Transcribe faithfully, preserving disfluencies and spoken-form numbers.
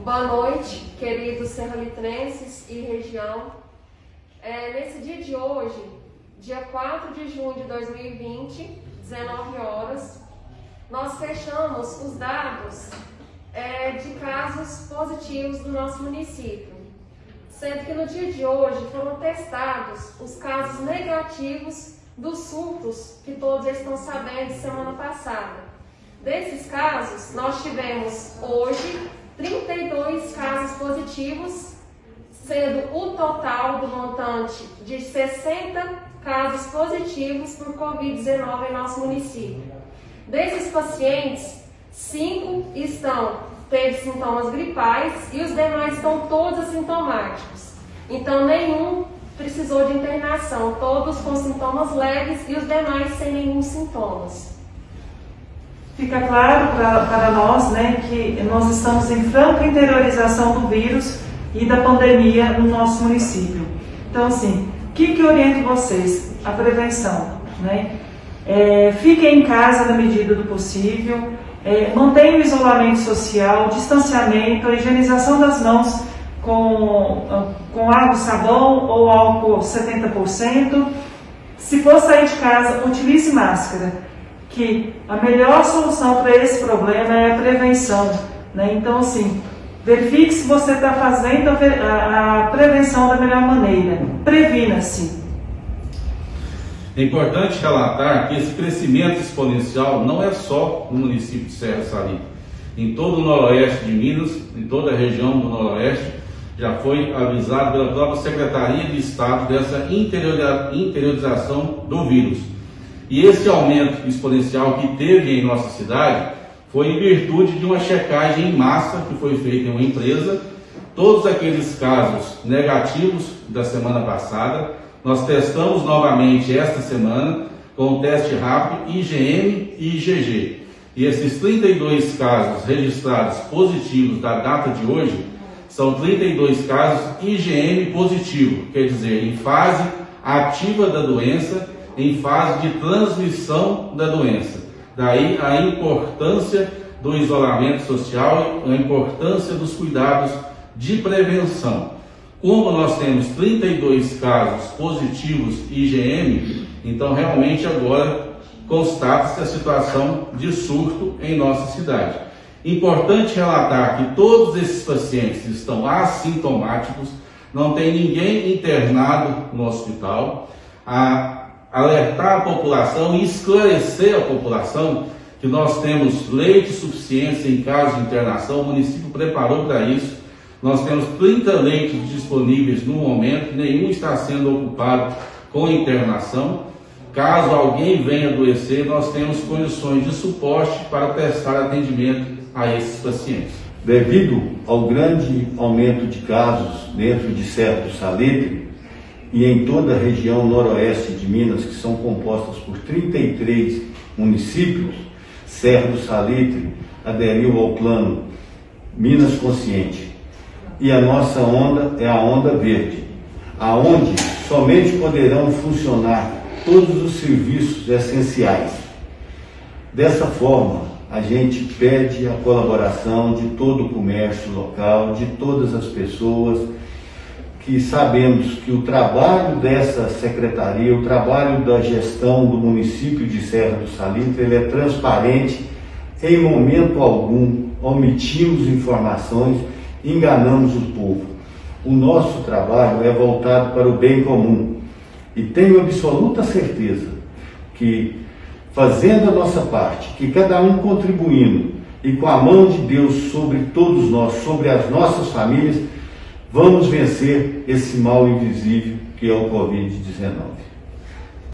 Boa noite, queridos serralitrenses e região. É, nesse dia de hoje, dia quatro de junho de dois mil e vinte, dezenove horas, nós fechamos os dados é, de casos positivos do nosso município, sendo que no dia de hoje foram testados os casos negativos dos surtos que todos estão sabendo de semana passada. Desses casos, nós tivemos hoje trinta e dois casos positivos, sendo o total do montante de sessenta casos positivos por covid dezenove em nosso município. Desses pacientes, cinco estão tendo sintomas gripais e os demais estão todos assintomáticos. Então, nenhum precisou de internação, todos com sintomas leves e os demais sem nenhum sintomas. Fica claro pra, para nós, né, que nós estamos em franca interiorização do vírus e da pandemia no nosso município. Então, assim, o que, que oriento vocês? A prevenção, né? É, fiquem em casa na medida do possível, é, mantenham o isolamento social, distanciamento, a higienização das mãos com, com água, sabão ou álcool setenta por cento. Se for sair de casa, utilize máscara, que a melhor solução para esse problema é a prevenção, né? Então, assim, verifique se você está fazendo a, a prevenção da melhor maneira. Previna-se. É importante relatar que esse crescimento exponencial não é só no município de Serra do Salitre. Em todo o noroeste de Minas, em toda a região do noroeste, já foi avisado pela própria Secretaria de Estado dessa interiorização do vírus. E esse aumento exponencial que teve em nossa cidade foi em virtude de uma checagem em massa que foi feita em uma empresa. Todos aqueles casos negativos da semana passada, nós testamos novamente esta semana com o teste rápido I G M e I G G. E esses trinta e dois casos registrados positivos da data de hoje são trinta e dois casos I G M positivo, quer dizer, em fase ativa da doença, em fase de transmissão da doença. Daí a importância do isolamento social e a importância dos cuidados de prevenção. Como nós temos trinta e dois casos positivos I G M, então realmente agora constata-se a situação de surto em nossa cidade. Importante relatar que todos esses pacientes estão assintomáticos, não tem ninguém internado no hospital. A alertar a população e esclarecer a população que nós temos leite suficiente em caso de internação, o município preparou para isso. Nós temos trinta leitos disponíveis no momento, nenhum está sendo ocupado com internação. Caso alguém venha adoecer, nós temos condições de suporte para prestar atendimento a esses pacientes. Devido ao grande aumento de casos dentro de Serra do Salitre, e em toda a região noroeste de Minas, que são compostas por trinta e três municípios, Serra do Salitre aderiu ao plano Minas Consciente. E a nossa onda é a onda verde, aonde somente poderão funcionar todos os serviços essenciais. Dessa forma, a gente pede a colaboração de todo o comércio local, de todas as pessoas, que sabemos que o trabalho dessa secretaria, o trabalho da gestão do município de Serra do Salitre, ele é transparente, em momento algum omitimos informações, enganamos o povo. O nosso trabalho é voltado para o bem comum e tenho absoluta certeza que, fazendo a nossa parte, que cada um contribuindo e com a mão de Deus sobre todos nós, sobre as nossas famílias, vamos vencer esse mal invisível que é o covid dezenove.